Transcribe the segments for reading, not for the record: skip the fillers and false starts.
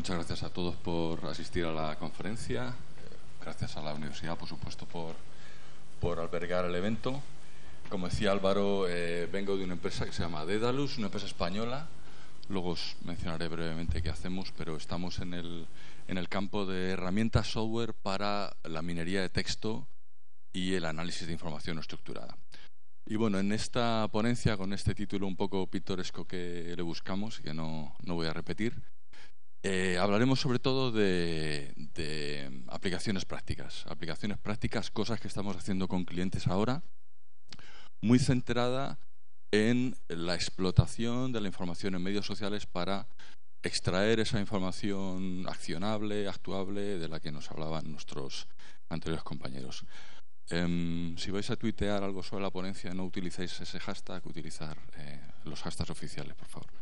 muchas gracias a todos por asistir a la conferencia. Gracias a la universidad, por supuesto, por albergar el evento. Como decía Álvaro, vengo de una empresa que se llama Daedalus, una empresa española. Luego os mencionaré brevemente qué hacemos, pero estamos en el campo de herramientas software para la minería de texto y el análisis de información no estructurada. Y bueno, en esta ponencia, con este título un poco pintoresco que le buscamos, y que no voy a repetir, hablaremos sobre todo de aplicaciones prácticas. Aplicaciones prácticas, cosas que estamos haciendo con clientes ahora, muy centrada en la explotación de la información en medios sociales para extraer esa información accionable, actuable, de la que nos hablaban nuestros anteriores compañeros. Si vais a tuitear algo sobre la ponencia, no utilicéis ese hashtag, utilizar los hashtags oficiales, por favor.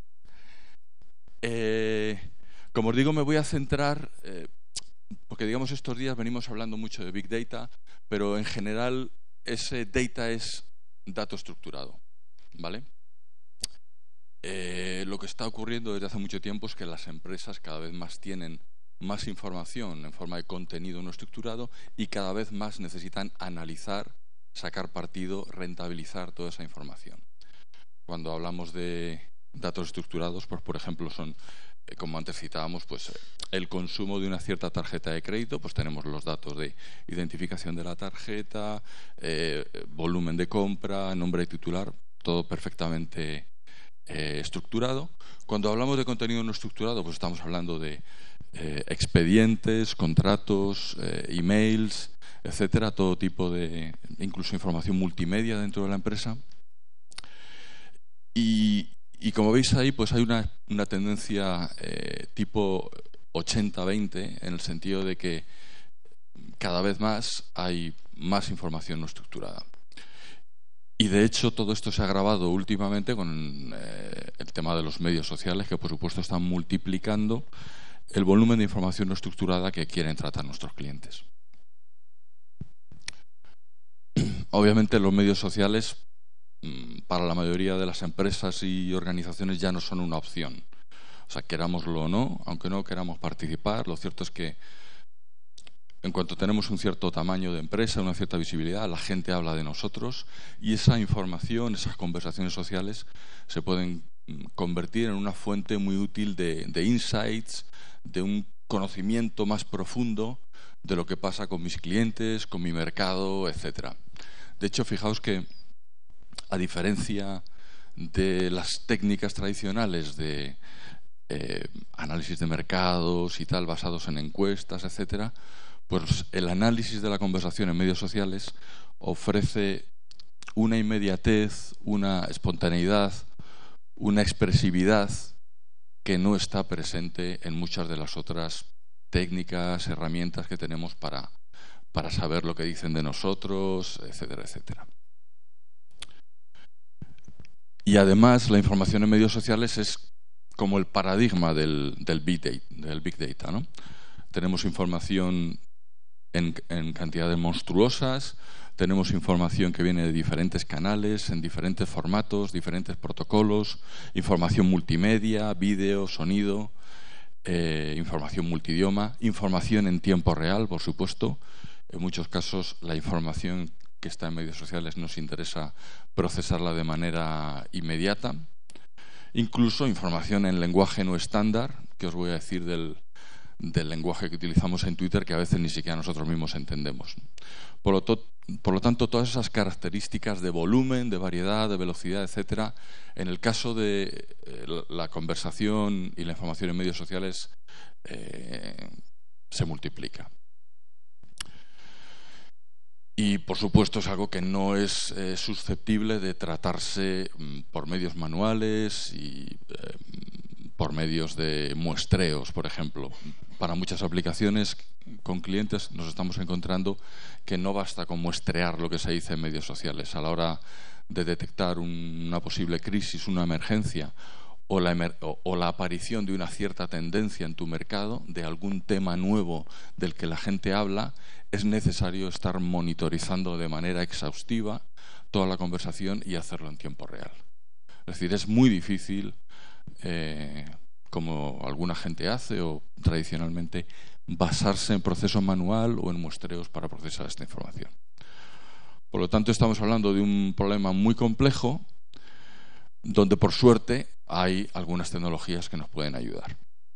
Como os digo, me voy a centrar, porque digamos estos días venimos hablando mucho de Big Data, pero en general ese data es dato estructurado, ¿vale? Lo que está ocurriendo desde hace mucho tiempo es que las empresas cada vez más tienen más información en forma de contenido no estructurado y cada vez más necesitan analizar, sacar partido, rentabilizar toda esa información. Cuando hablamos de datos estructurados, pues por ejemplo son, como antes citábamos, pues el consumo de una cierta tarjeta de crédito, pues tenemos los datos de identificación de la tarjeta, volumen de compra, nombre de titular, todo perfectamente estructurado. Cuando hablamos de contenido no estructurado, pues estamos hablando de expedientes, contratos, emails, etcétera, todo tipo de, incluso información multimedia dentro de la empresa. Y como veis ahí, pues hay una tendencia tipo 80-20, en el sentido de que cada vez más hay más información no estructurada. Y de hecho todo esto se ha agravado últimamente con el tema de los medios sociales, que por supuesto están multiplicando el volumen de información no estructurada que quieren tratar nuestros clientes. Obviamente los medios sociales para la mayoría de las empresas y organizaciones ya no son una opción. O sea, querámoslo o no, aunque no queramos participar, lo cierto es que en cuanto tenemos un cierto tamaño de empresa, una cierta visibilidad, la gente habla de nosotros y esa información, esas conversaciones sociales se pueden convertir en una fuente muy útil de insights, de un conocimiento más profundo de lo que pasa con mis clientes, con mi mercado, etc. De hecho, fijaos que a diferencia de las técnicas tradicionales de análisis de mercados y tal, basados en encuestas, etcétera, pues el análisis de la conversación en medios sociales ofrece una inmediatez, una espontaneidad, una expresividad que no está presente en muchas de las otras técnicas, herramientas que tenemos para saber lo que dicen de nosotros, etcétera, etcétera. Y además la información en medios sociales es como el paradigma del Big Data, ¿no? Tenemos información en cantidades monstruosas, tenemos información que viene de diferentes canales, en diferentes formatos, diferentes protocolos, información multimedia, vídeo, sonido, información multidioma, información en tiempo real, por supuesto. En muchos casos la información que está en medios sociales nos interesa procesarla de manera inmediata. Incluso información en lenguaje no estándar, que os voy a decir del lenguaje que utilizamos en Twitter, que a veces ni siquiera nosotros mismos entendemos. Por lo tanto, todas esas características de volumen, de variedad, de velocidad, etcétera, en el caso de la conversación y la información en medios sociales, se multiplica. Y, por supuesto, es algo que no es susceptible de tratarse por medios manuales y por medios de muestreos, por ejemplo. Para muchas aplicaciones con clientes nos estamos encontrando que no basta con muestrear lo que se dice en medios sociales. A la hora de detectar una posible crisis, una emergencia o la aparición de una cierta tendencia en tu mercado, de algún tema nuevo del que la gente habla, es necesario estar monitorizando de manera exhaustiva toda la conversación y hacerlo en tiempo real. Es decir, es muy difícil como alguna gente hace, o tradicionalmente basarse en proceso manual o en muestreos para procesar esta información. Por lo tanto, estamos hablando de un problema muy complejo, donde por suerte hay algunas tecnologías que nos pueden ayudar.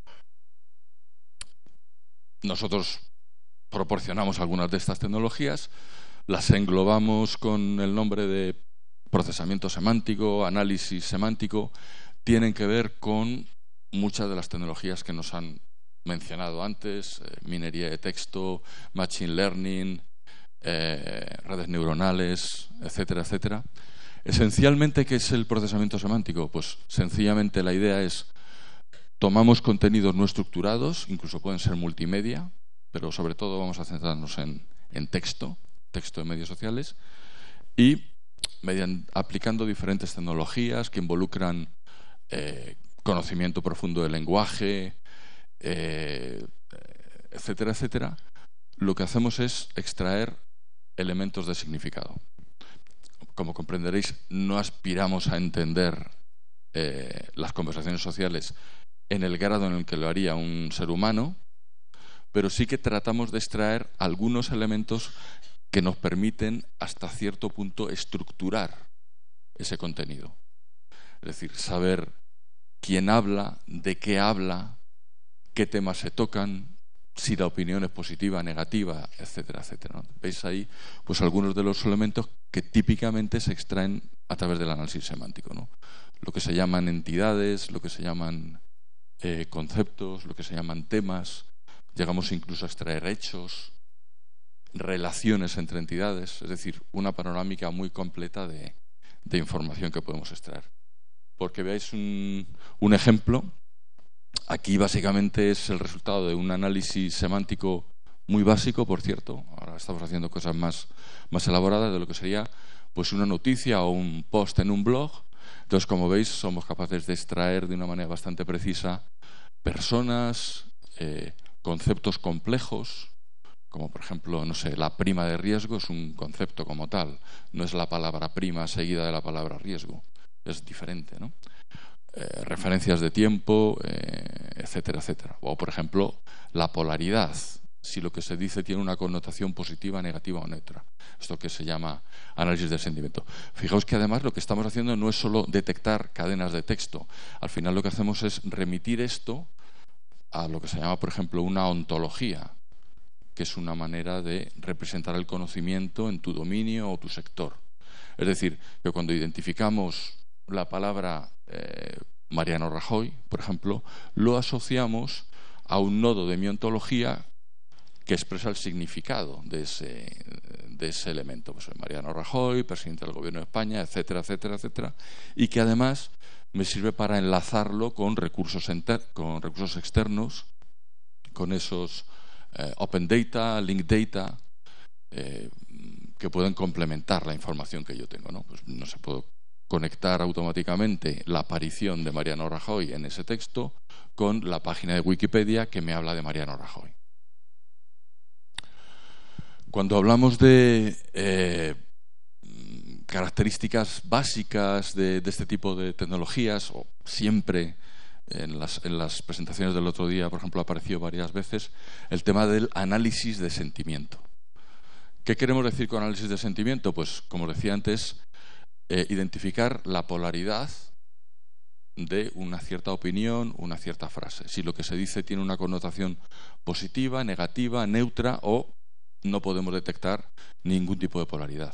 Nosotros proporcionamos algunas de estas tecnologías, las englobamos con el nombre de procesamiento semántico, análisis semántico, tienen que ver con muchas de las tecnologías que nos han mencionado antes, minería de texto, machine learning, redes neuronales, etcétera, etcétera. Esencialmente, ¿qué es el procesamiento semántico? Pues sencillamente la idea es: tomamos contenidos no estructurados, incluso pueden ser multimedia, pero sobre todo vamos a centrarnos en texto de medios sociales, y aplicando diferentes tecnologías que involucran conocimiento profundo del lenguaje, etcétera, etcétera, lo que hacemos es extraer elementos de significado. Como comprenderéis, no aspiramos a entender las conversaciones sociales en el grado en el que lo haría un ser humano, pero sí que tratamos de extraer algunos elementos que nos permiten hasta cierto punto estructurar ese contenido. Es decir, saber quién habla, de qué habla, qué temas se tocan, si la opinión es positiva, negativa, etcétera, etcétera, ¿no? Veis ahí pues algunos de los elementos que típicamente se extraen a través del análisis semántico, ¿no? Lo que se llaman entidades, lo que se llaman conceptos, lo que se llaman temas. Llegamos incluso a extraer hechos, relaciones entre entidades, es decir, una panorámica muy completa de información que podemos extraer. Porque veáis un ejemplo, aquí básicamente es el resultado de un análisis semántico muy básico, por cierto. Ahora estamos haciendo cosas más elaboradas de lo que sería pues una noticia o un post en un blog. Entonces, como veis, somos capaces de extraer de una manera bastante precisa personas, conceptos complejos, como por ejemplo, no sé, la prima de riesgo es un concepto como tal, no es la palabra prima seguida de la palabra riesgo, es diferente, ¿no? Referencias de tiempo, etcétera, etcétera. O por ejemplo, la polaridad, si lo que se dice tiene una connotación positiva, negativa o neutra. Esto que se llama análisis del sentimiento. Fijaos que además lo que estamos haciendo no es solo detectar cadenas de texto. Al final lo que hacemos es remitir esto a lo que se llama, por ejemplo, una ontología, que es una manera de representar el conocimiento en tu dominio o tu sector. Es decir, que cuando identificamos la palabra Mariano Rajoy, por ejemplo, lo asociamos a un nodo de mi ontología que expresa el significado de ese elemento. Pues Mariano Rajoy, presidente del Gobierno de España, etcétera, etcétera, etcétera, y que además me sirve para enlazarlo con recursos externos, con esos open data, link data, que pueden complementar la información que yo tengo, ¿no? Pues no se puede conectar automáticamente la aparición de Mariano Rajoy en ese texto con la página de Wikipedia que me habla de Mariano Rajoy. Cuando hablamos de características básicas de este tipo de tecnologías, o siempre en las presentaciones del otro día, por ejemplo, apareció varias veces el tema del análisis de sentimiento. ¿Qué queremos decir con análisis de sentimiento? Pues, como decía antes, identificar la polaridad de una cierta opinión, una cierta frase. Si lo que se dice tiene una connotación positiva, negativa, neutra, o no podemos detectar ningún tipo de polaridad.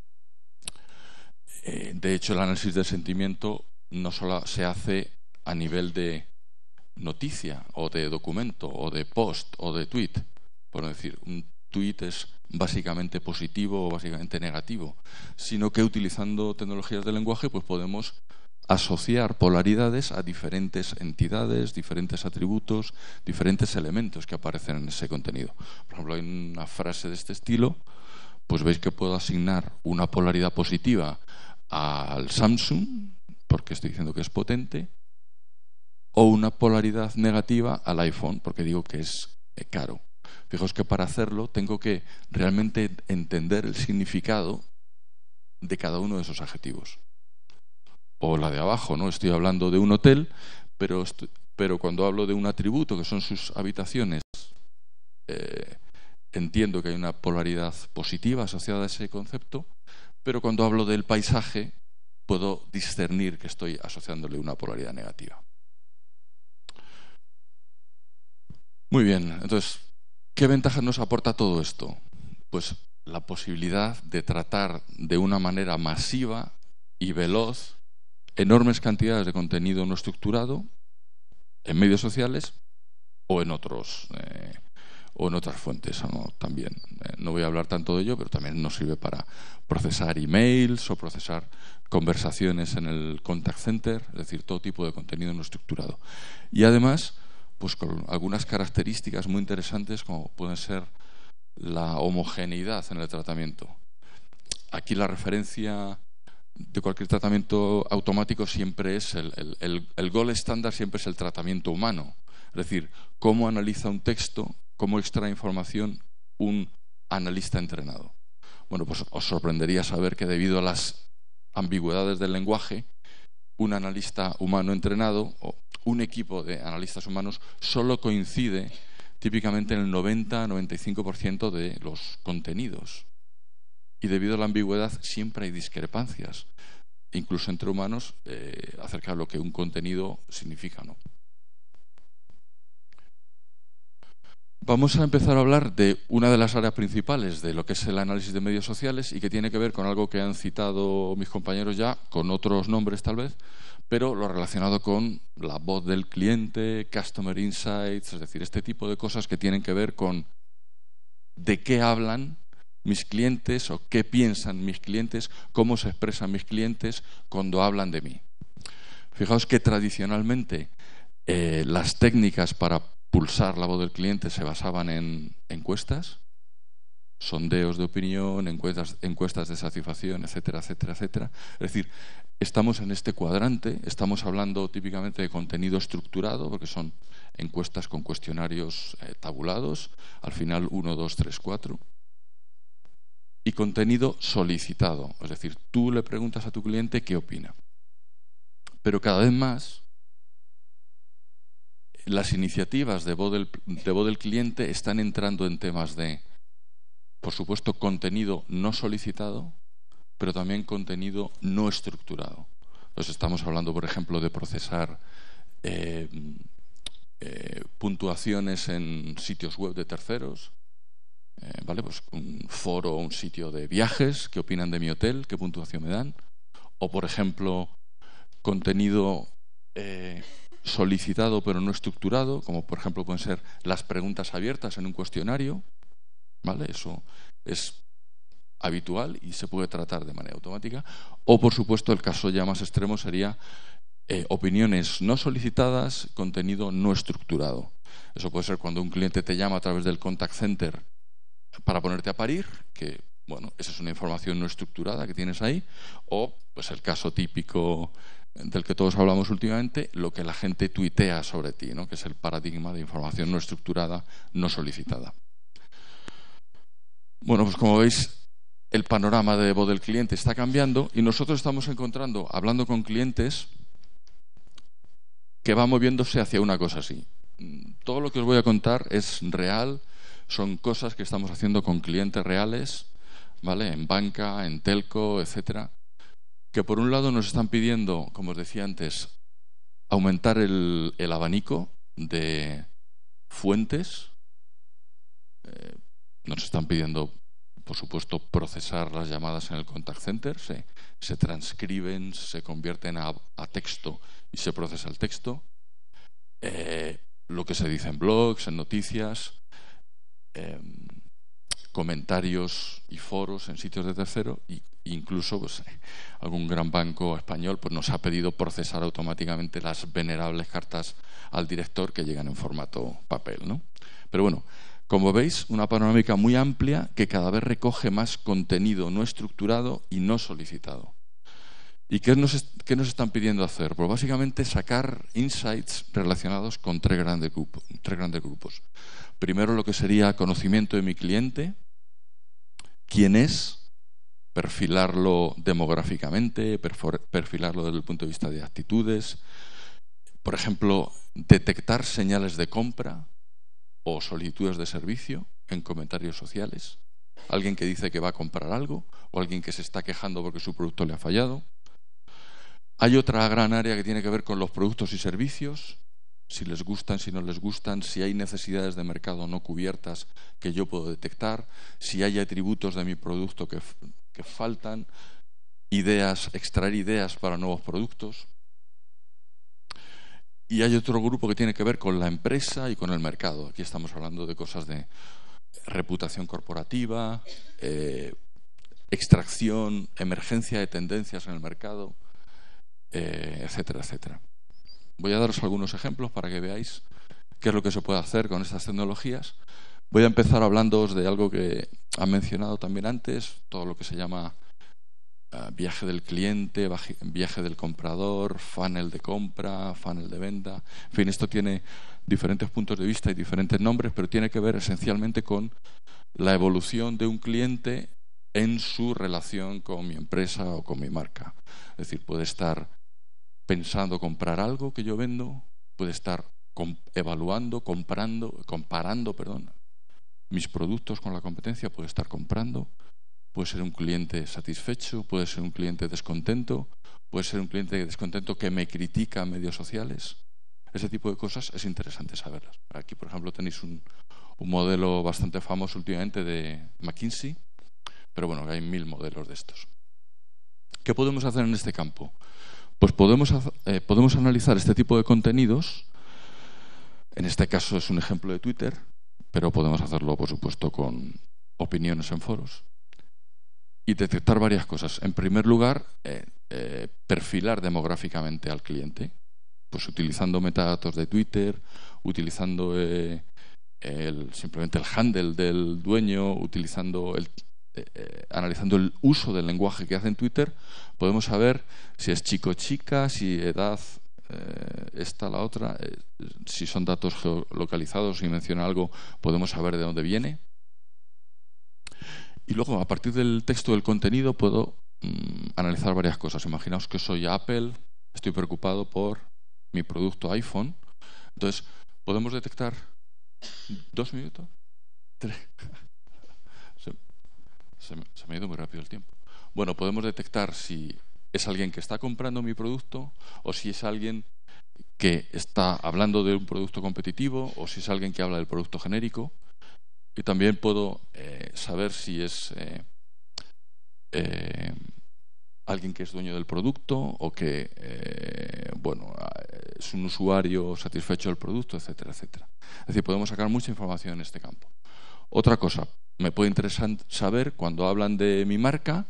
De hecho, el análisis del sentimiento no solo se hace a nivel de noticia o de documento o de post o de tweet. Por decir, un tweet es básicamente positivo o básicamente negativo, sino que utilizando tecnologías de lenguaje pues podemos asociar polaridades a diferentes entidades, diferentes atributos, diferentes elementos que aparecen en ese contenido. Por ejemplo, hay una frase de este estilo, pues veis que puedo asignar una polaridad positiva al Samsung, porque estoy diciendo que es potente, o una polaridad negativa al iPhone, porque digo que es caro. Fijaos que para hacerlo tengo que realmente entender el significado de cada uno de esos adjetivos. O la de abajo, ¿no? Estoy hablando de un hotel, pero pero cuando hablo de un atributo, que son sus habitaciones, entiendo que hay una polaridad positiva asociada a ese concepto, pero cuando hablo del paisaje, puedo discernir que estoy asociándole una polaridad negativa. Muy bien, entonces, ¿qué ventajas nos aporta todo esto? Pues la posibilidad de tratar de una manera masiva y veloz enormes cantidades de contenido no estructurado en medios sociales o en otras fuentes, ¿no? También. No voy a hablar tanto de ello, pero también nos sirve para procesar emails o procesar conversaciones en el contact center, es decir, todo tipo de contenido no estructurado. Y además, pues con algunas características muy interesantes como pueden ser la homogeneidad en el tratamiento. Aquí la referencia de cualquier tratamiento automático siempre es el gold estándar siempre es el tratamiento humano. Es decir, cómo analiza un texto, cómo extrae información un analista entrenado. Bueno, pues os sorprendería saber que debido a las ambigüedades del lenguaje, un analista humano entrenado o un equipo de analistas humanos solo coincide típicamente en el 90-95% de los contenidos. Y debido a la ambigüedad siempre hay discrepancias, incluso entre humanos, acerca de lo que un contenido significa, ¿no? Vamos a empezar a hablar de una de las áreas principales de lo que es el análisis de medios sociales y que tiene que ver con algo que han citado mis compañeros ya, con otros nombres tal vez, pero lo relacionado con la voz del cliente, Customer Insights, es decir, este tipo de cosas que tienen que ver con de qué hablan mis clientes o qué piensan mis clientes, cómo se expresan mis clientes cuando hablan de mí. Fijaos que tradicionalmente las técnicas para pulsar la voz del cliente se basaban en encuestas, sondeos de opinión, encuestas de satisfacción, etcétera, etcétera, etcétera. Es decir, estamos en este cuadrante, estamos hablando típicamente de contenido estructurado, porque son encuestas con cuestionarios tabulados, al final 1, 2, 3, 4. Y contenido solicitado, es decir, tú le preguntas a tu cliente qué opina. Pero cada vez más las iniciativas de voz del cliente están entrando en temas de, por supuesto, contenido no solicitado, pero también contenido no estructurado. Entonces estamos hablando, por ejemplo, de procesar puntuaciones en sitios web de terceros, ¿vale? Pues un foro o un sitio de viajes, qué opinan de mi hotel, qué puntuación me dan. O, por ejemplo, contenido solicitado pero no estructurado, como por ejemplo pueden ser las preguntas abiertas en un cuestionario, ¿vale? Eso es habitual y se puede tratar de manera automática. O, por supuesto, el caso ya más extremo sería opiniones no solicitadas, contenido no estructurado. Eso puede ser cuando un cliente te llama a través del contact center para ponerte a parir, que, bueno, esa es una información no estructurada que tienes ahí, o pues el caso típico del que todos hablamos últimamente, lo que la gente tuitea sobre ti, ¿no? Que es el paradigma de información no estructurada, no solicitada. Bueno, pues como veis, el panorama de voz del cliente está cambiando y nosotros estamos encontrando, hablando con clientes, que va moviéndose hacia una cosa así. Todo lo que os voy a contar es real, son cosas que estamos haciendo con clientes reales, ¿vale? En banca, en telco, etcétera, que por un lado nos están pidiendo, como os decía antes, aumentar el abanico de fuentes. Nos están pidiendo, por supuesto, procesar las llamadas en el contact center, se transcriben, se convierten a texto y se procesa el texto. Lo que se dice en blogs, en noticias, comentarios y foros en sitios de tercero, e incluso pues, algún gran banco español pues, nos ha pedido procesar automáticamente las venerables cartas al director que llegan en formato papel, ¿no? Pero bueno, como veis, una panorámica muy amplia que cada vez recoge más contenido no estructurado y no solicitado. ¿Y qué nos están pidiendo hacer? Pues básicamente sacar insights relacionados con tres grandes grupos. Primero, lo que sería conocimiento de mi cliente, quién es, perfilarlo demográficamente, perfilarlo desde el punto de vista de actitudes. Por ejemplo, detectar señales de compra o solicitudes de servicio en comentarios sociales. Alguien que dice que va a comprar algo o alguien que se está quejando porque su producto le ha fallado. Hay otra gran área que tiene que ver con los productos y servicios, si les gustan, si no les gustan, si hay necesidades de mercado no cubiertas que yo puedo detectar, si hay atributos de mi producto que faltan, extraer ideas para nuevos productos. Y hay otro grupo que tiene que ver con la empresa y con el mercado. Aquí estamos hablando de cosas de reputación corporativa, extracción, emergencia de tendencias en el mercado, etcétera, etcétera. Voy a daros algunos ejemplos para que veáis qué es lo que se puede hacer con estas tecnologías. Voy a empezar hablándoos de algo que han mencionado también antes, todo lo que se llama viaje del cliente, viaje del comprador, funnel de compra, funnel de venta. En fin, esto tiene diferentes puntos de vista y diferentes nombres, pero tiene que ver esencialmente con la evolución de un cliente en su relación con mi empresa o con mi marca. Es decir, puede estar pensando comprar algo que yo vendo, puede estar evaluando, comparando mis productos con la competencia, puede estar comprando, puede ser un cliente satisfecho, puede ser un cliente descontento, puede ser un cliente descontento que me critica en medios sociales. Ese tipo de cosas es interesante saberlas. Aquí, por ejemplo, tenéis un modelo bastante famoso últimamente de McKinsey, pero bueno, hay 1000 modelos de estos. ¿Qué podemos hacer en este campo? Pues podemos analizar este tipo de contenidos. En este caso es un ejemplo de Twitter, pero podemos hacerlo, por supuesto, con opiniones en foros. Y detectar varias cosas. En primer lugar, perfilar demográficamente al cliente, pues utilizando metadatos de Twitter, utilizando simplemente el handle del dueño, analizando el uso del lenguaje que hace en Twitter, podemos saber si es chico o chica, si edad, esta, la otra, si son datos geolocalizados, si menciona algo, podemos saber de dónde viene. Y luego, a partir del texto del contenido, puedo analizar varias cosas. Imaginaos que soy Apple, estoy preocupado por mi producto iPhone. Entonces, podemos detectar... 2 minutos, 3... Se me ha ido muy rápido el tiempo. Bueno, podemos detectar si es alguien que está comprando mi producto o si es alguien que está hablando de un producto competitivo o si es alguien que habla del producto genérico. Y también puedo saber si es alguien que es dueño del producto o que es un usuario satisfecho del producto, etcétera, etcétera. Es decir, podemos sacar mucha información en este campo. Otra cosa, me puede interesar saber cuando hablan de mi marca,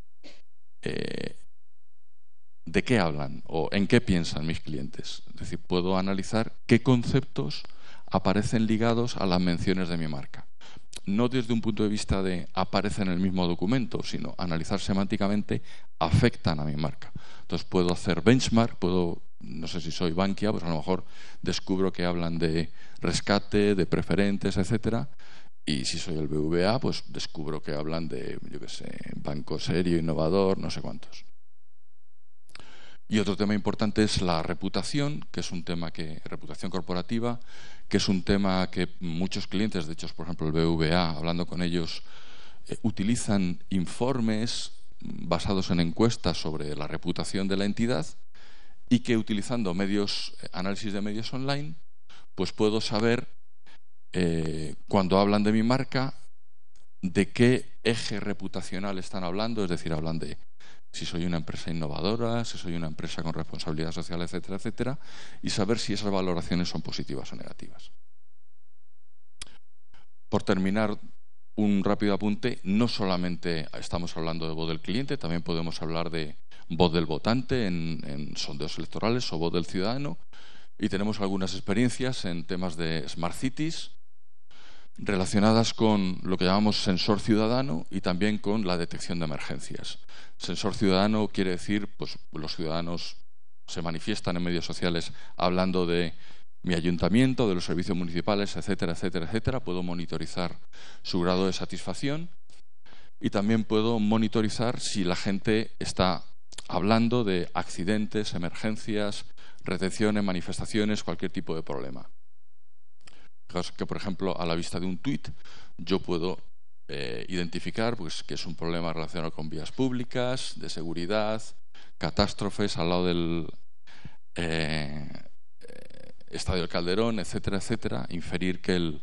de qué hablan o en qué piensan mis clientes. Es decir, puedo analizar qué conceptos aparecen ligados a las menciones de mi marca. No desde un punto de vista de aparecen en el mismo documento, sino analizar semánticamente, afectan a mi marca. Entonces puedo hacer benchmark, no sé si soy Bankia, pues a lo mejor descubro que hablan de rescate, de preferentes, etcétera. Y si soy el BVA, pues descubro que hablan de, yo qué sé, banco serio, innovador, no sé cuántos. Y otro tema importante es la reputación, que es un tema reputación corporativa, que es un tema que muchos clientes, de hecho, por ejemplo, el BVA, hablando con ellos, utilizan informes basados en encuestas sobre la reputación de la entidad y que utilizando análisis de medios online, pues puedo saber cuando hablan de mi marca, de qué eje reputacional están hablando, es decir, hablan de si soy una empresa innovadora, si soy una empresa con responsabilidad social, etcétera, etcétera, y saber si esas valoraciones son positivas o negativas. Por terminar, un rápido apunte, no solamente estamos hablando de voz del cliente, también podemos hablar de voz del votante en sondeos electorales o voz del ciudadano, y tenemos algunas experiencias en temas de Smart Cities, relacionadas con lo que llamamos sensor ciudadano y también con la detección de emergencias. Sensor ciudadano quiere decir, pues los ciudadanos se manifiestan en medios sociales hablando de mi ayuntamiento, de los servicios municipales, etcétera, etcétera, etcétera. Puedo monitorizar su grado de satisfacción y también puedo monitorizar si la gente está hablando de accidentes, emergencias, retenciones, manifestaciones, cualquier tipo de problema. Fijaos que, por ejemplo, a la vista de un tuit, yo puedo identificar pues, que es un problema relacionado con vías públicas, de seguridad, catástrofes al lado del Estadio del Calderón, etcétera, etcétera, inferir que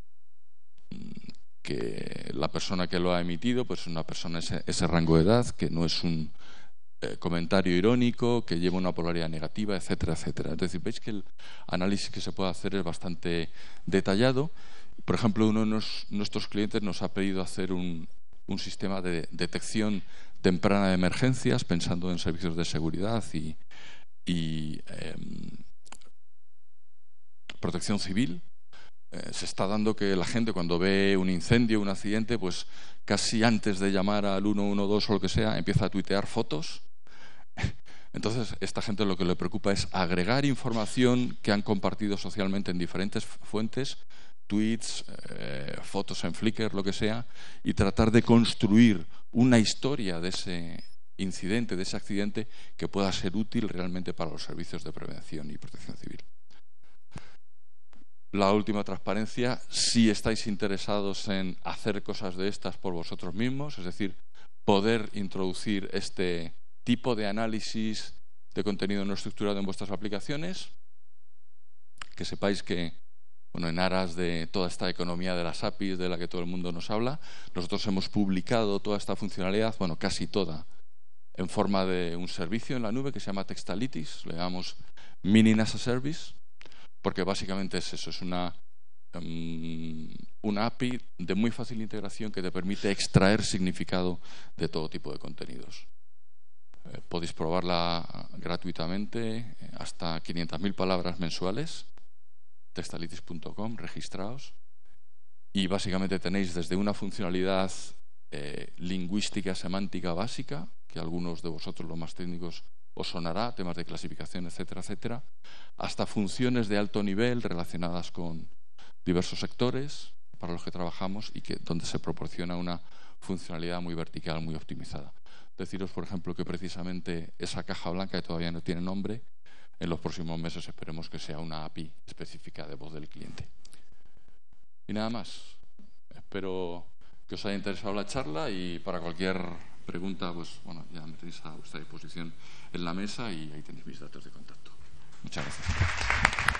la persona que lo ha emitido pues, es una persona ese rango de edad, que no es un comentario irónico, que lleva una polaridad negativa, etcétera, etcétera. Es decir, veis que el análisis que se puede hacer es bastante detallado. Por ejemplo, uno de nuestros clientes nos ha pedido hacer un sistema de detección temprana de emergencias, pensando en servicios de seguridad y protección civil. Se está dando que la gente, cuando ve un incendio, un accidente, pues casi antes de llamar al 112 o lo que sea, empieza a tuitear fotos. Entonces, esta gente lo que le preocupa es agregar información que han compartido socialmente en diferentes fuentes, tweets, fotos en Flickr, lo que sea, y tratar de construir una historia de ese incidente, de ese accidente, que pueda ser útil realmente para los servicios de prevención y protección civil. La última transparencia, si estáis interesados en hacer cosas de estas por vosotros mismos, es decir, poder introducir este tipo de análisis de contenido no estructurado en vuestras aplicaciones, que sepáis que, bueno, en aras de toda esta economía de las APIs de la que todo el mundo nos habla, nosotros hemos publicado toda esta funcionalidad, bueno, casi toda, en forma de un servicio en la nube que se llama Textalitis, le llamamos Meaning as a Service, porque básicamente es eso, es una API de muy fácil integración que te permite extraer significado de todo tipo de contenidos. Podéis probarla gratuitamente, hasta 500.000 palabras mensuales, textalitis.com, registraos, y básicamente tenéis desde una funcionalidad lingüística, semántica básica, que a algunos de vosotros, los más técnicos, os sonará, temas de clasificación, etcétera, etcétera, hasta funciones de alto nivel relacionadas con diversos sectores para los que trabajamos y donde se proporciona una funcionalidad muy vertical, muy optimizada. Deciros, por ejemplo, que precisamente esa caja blanca, que todavía no tiene nombre, en los próximos meses esperemos que sea una API específica de voz del cliente. Y nada más. Espero que os haya interesado la charla, y para cualquier pregunta, pues bueno, ya me tenéis a vuestra disposición en la mesa y ahí tenéis mis datos de contacto. Muchas gracias.